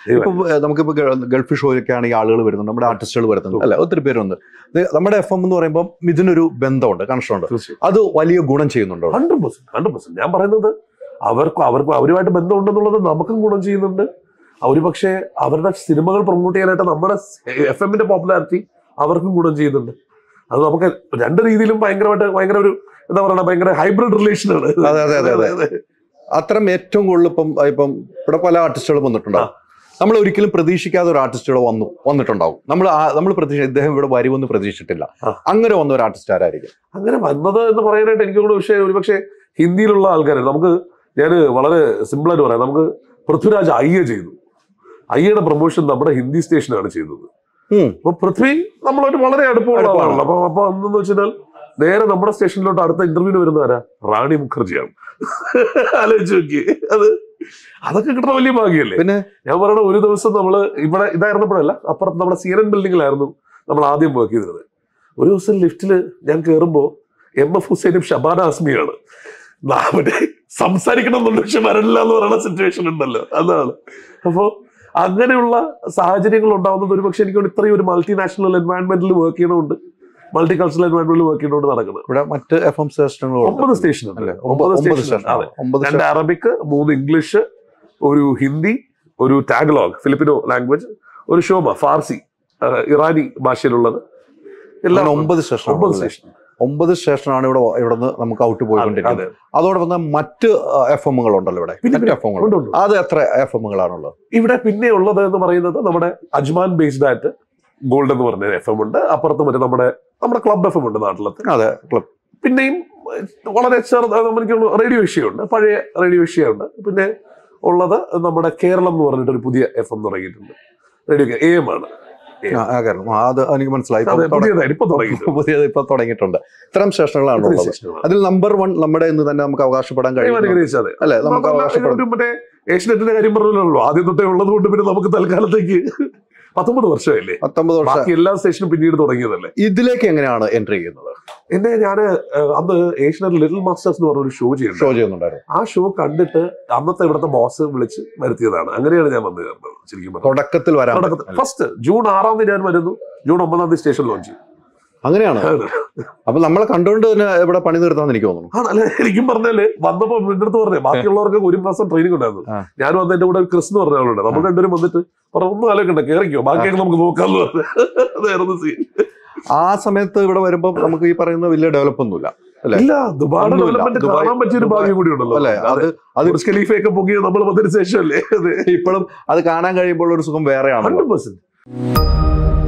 ഇപ്പം നമുക്കിപ്പോൾ ഗൾഫ് ഷോയിലൊക്കെ ആണെങ്കിൽ ആളുകൾ വരുന്നുണ്ട്, നമ്മുടെ ആർട്ടിസ്റ്റുകൾ വരുന്നുണ്ട് അല്ലെ, ഒത്തിരി പേരുണ്ട്. നമ്മുടെ FM എന്ന് പറയുമ്പോൾ ഇതിനൊരു ബന്ധമുണ്ട്, കണക്ഷൻ ഉണ്ട്. അത് വലിയ ഗുണം ചെയ്യുന്നുണ്ടോ? 100%. ഞാൻ പറയുന്നത് അവരുമായിട്ട് ബന്ധമുണ്ടെന്നുള്ളത് നമുക്കും ഗുണം ചെയ്യുന്നുണ്ട്. ഒരുപക്ഷെ അവരുടെ സിനിമകൾ പ്രൊമോട്ട് ചെയ്യാനായിട്ട് നമ്മുടെ FM-ന്റെ പോപ്പുലാരിറ്റി അവർക്കും ഗുണം ചെയ്യുന്നുണ്ട്. അത് നമുക്ക് രണ്ട് രീതിയിലും ഭയങ്കര ഒരു എന്താ പറയുക, ഭയങ്കര ഹൈബ്രിഡ് റിലേഷനാണ്. അതെ. അത്തരം ഏറ്റവും കൂടുതൽ ഇപ്പം ഇവിടെ പല ആർട്ടിസ്റ്റുകളും വന്നിട്ടുണ്ടാവും. നമ്മൾ ഒരിക്കലും പ്രതീക്ഷിക്കാതെ ഒരു ആർട്ടിസ്റ്റുകൾ വന്നിട്ടുണ്ടാവും. നമ്മൾ ഇദ്ദേഹം ഇവിടെ വരുമെന്ന് പ്രതീക്ഷിച്ചിട്ടില്ല. അങ്ങനെ വന്ന ഒരു ആർട്ടിസ്റ്റ് ആരായിരിക്കും? അങ്ങനെ വന്നത് എന്ന് പറയാനായിട്ട് എനിക്ക് ഒരുപക്ഷെ ഹിന്ദിയിലുള്ള ആൾക്കാരെ ഞാൻ വളരെ സിമ്പിളായിട്ട് പറയാം. നമുക്ക് പൃഥ്വിരാജ് അയ്യ ചെയ്തു. അയ്യയുടെ പ്രൊമോഷൻ നമ്മുടെ ഹിന്ദി സ്റ്റേഷനാണ് ചെയ്തത്. അപ്പൊ പൃഥ്വി നമ്മളൊരു വളരെ അടുപ്പമുള്ള ആളാണല്ലോ. അപ്പൊ എന്തെന്ന് വെച്ചാൽ നേരെ നമ്മുടെ സ്റ്റേഷനിലോട്ട് അടുത്ത ഇന്റർവ്യൂവിന് വരുന്നവരാ റാണി മുഖർജിയാണ്. ആലോചിച്ച് നോക്കി. അതൊക്കെ കിട്ടുന്ന വലിയ ഭാഗ്യല്ലേ. പിന്നെ ഞാൻ പറയണ, ഒരു ദിവസം നമ്മള് ഇവിടെ ഇതായിരുന്നപ്പോഴല്ല, അപ്പുറത്ത് നമ്മുടെ CNN ബിൽഡിങ്ങിലായിരുന്നു നമ്മൾ ആദ്യം വർക്ക് ചെയ്തിരുന്നത്. ഒരു ദിവസം ലിഫ്റ്റില് ഞാൻ കയറുമ്പോ MF ഹുസൈനും ഷബാന ആസ്മിയാണ്. മറ്റേ സംസാരിക്കണമെന്നുണ്ട് പക്ഷെ വരണില്ല എന്ന് പറയുന്ന സിറ്റുവേഷൻ ഉണ്ടല്ലോ, അതാണ്. അപ്പോ അങ്ങനെയുള്ള സാഹചര്യങ്ങൾ ഉണ്ടാവുന്നത് ഒരുപക്ഷെ എനിക്ക് ഇത്രയും ഒരു മൾട്ടിനാഷണൽ എൻവയൺമെന്റിൽ വർക്ക് ചെയ്യണമുണ്ട്, മൾട്ടി കൾച്ചറൽ എൻവയൺമെന്റിൽ വർക്ക് ചെയ്യണോണ്ട് നടക്കുന്നത്. ഇവിടെ മറ്റ് FM സ്റ്റേഷനുകൾ 9 സ്റ്റേഷൻ ഉണ്ട്. 2 അറബിക്, 3 ഇംഗ്ലീഷ്, ഒരു ഹിന്ദി, ഒരു ടാഗ്ലോഗ് ഫിലിപ്പിനോ ലാംഗ്വേജ്, ഒരു ഷോമ ഫാർസി ഇറാനി ഭാഷയിലുള്ളത്. എല്ലാം 9 സ്റ്റേഷനാണ് ഇവിടുന്ന് നമുക്ക് ഔട്ട് പോയിക്കൊണ്ടിരിക്കുന്നത്. അതോടൊപ്പം മറ്റ് FM-കൾ ഉണ്ടല്ലോ ഇവിടെ. അത് എത്ര FM-കളാണുള്ളത് ഇവിടെ? പിന്നെ ഉള്ളത് എന്ന് പറയുന്നത് നമ്മുടെ അജ്മാൻ ബേസ്ഡ് ആയിട്ട് ഗോൾഡ് എന്ന് പറഞ്ഞ FM ഉണ്ട്. അപ്പുറത്ത് മറ്റേ നമ്മുടെ ക്ലബ് FM ഉണ്ട് നാട്ടിലത്തെ. അതെ, ക്ലബ്. പിന്നെയും വളരെ എനിക്ക് റേഡിയോ ഏഷ്യയുണ്ട്, പഴയ റേഡിയോ ഏഷ്യയുണ്ട്. പിന്നെ ഉള്ളത് നമ്മുടെ കേരളം എന്ന് പറഞ്ഞിട്ട് ഒരു പുതിയ FM തുടങ്ങിയിട്ടുണ്ട്. റേഡിയോ AM ആണ്. അത് എനിക്ക് മനസ്സിലായി. പുതിയത് ഇപ്പൊ തുടങ്ങിയിട്ടുണ്ട്. ഇത്തരം സ്റ്റേഷനുകളാണ് ഉള്ളത്. അതിൽ നമ്പർ 1 നമ്മുടെ എന്ന് തന്നെ നമുക്ക് അവകാശപ്പെടാൻ കഴിയും അല്ലെ? നമുക്ക് അവകാശപ്പെടാം. മറ്റേ ഏഷ്യനെറ്റിന്റെ കാര്യം പറഞ്ഞല്ലോ, ആദ്യം തൊട്ടേ ഉള്ളത് കൊണ്ട് പിന്നെ നമുക്ക് തൽക്കാലത്തേക്ക് 19 വർഷമല്ലേ. 19 വർഷം എല്ലാ സ്റ്റേഷനും പിന്നീട് തുടങ്ങിയതല്ലേ. ഇതിലേക്ക് എങ്ങനെയാണ് എൻട്രി ചെയ്യുന്നത്? ഞാൻ അന്ന് ഏഷ്യനെറ്റ് ലിറ്റിൽ മാസ്റ്റേഴ്സ് എന്ന് പറഞ്ഞൊരു ഷോ ചെയ്യുന്നുണ്ടായിരുന്നു. ആ ഷോ കണ്ടിട്ട് അന്നത്തെ ഇവിടുത്തെ ബോസ് വിളിച്ച് വരുത്തിയതാണ്. അങ്ങനെയാണ് ഞാൻ വന്നു കയറുന്നത്. ശരിക്കും തുടക്കത്തിൽ ഫസ്റ്റ് ജൂൺ 6 ഞാൻ വരുന്നു, ജൂൺ 9 സ്റ്റേഷൻ ലോഞ്ച് ചെയ്യും. അങ്ങനെയാണ്. അപ്പൊ നമ്മളെ കണ്ടുകൊണ്ട് തന്നെ ഇവിടെ പണി നിർത്താന്ന് എനിക്ക് തോന്നുന്നു. ആണല്ലേ? എനിക്കും പറഞ്ഞാല് വന്നപ്പോ എന്റെ അടുത്ത് പറഞ്ഞേ, ബാക്കിയുള്ളവർക്ക് 1 മാസം ട്രെയിനിങ് ഉണ്ടായിരുന്നു. ഞാൻ വന്ന് എന്റെ കൂടെ ക്രിസ് എന്ന് പറഞ്ഞ ആളുണ്ട്. നമ്മൾ രണ്ടുപേരും വന്നിട്ട് ഒന്നും ആലോചിക്കണ്ട, കേറിക്കോ, ബാക്കിയൊക്കെ നമുക്ക് നോക്കാന്ന് പറഞ്ഞു. അതായിരുന്നു സീൻ. ആ സമയത്ത് ഇവിടെ വരുമ്പോ നമുക്ക് ഈ പറയുന്ന വലിയ ഡെവലപ്പ് ഒന്നുമില്ല അല്ലെ? ദുബായിയുടെ ഡെവലപ്മെന്റ് കാണാൻ പറ്റിയൊരു ഭാഗ്യം കൂടി ഉണ്ടല്ലോ അല്ലെ? അത് ഖലീഫയൊക്കെ പൊങ്ങിയ നമ്മൾ വന്നതിന് ശേഷം അല്ലേ. ഇപ്പോഴും അത് കാണാൻ കഴിയുമ്പോൾ ഒരു സുഖം വേറെയാണ്. 100%.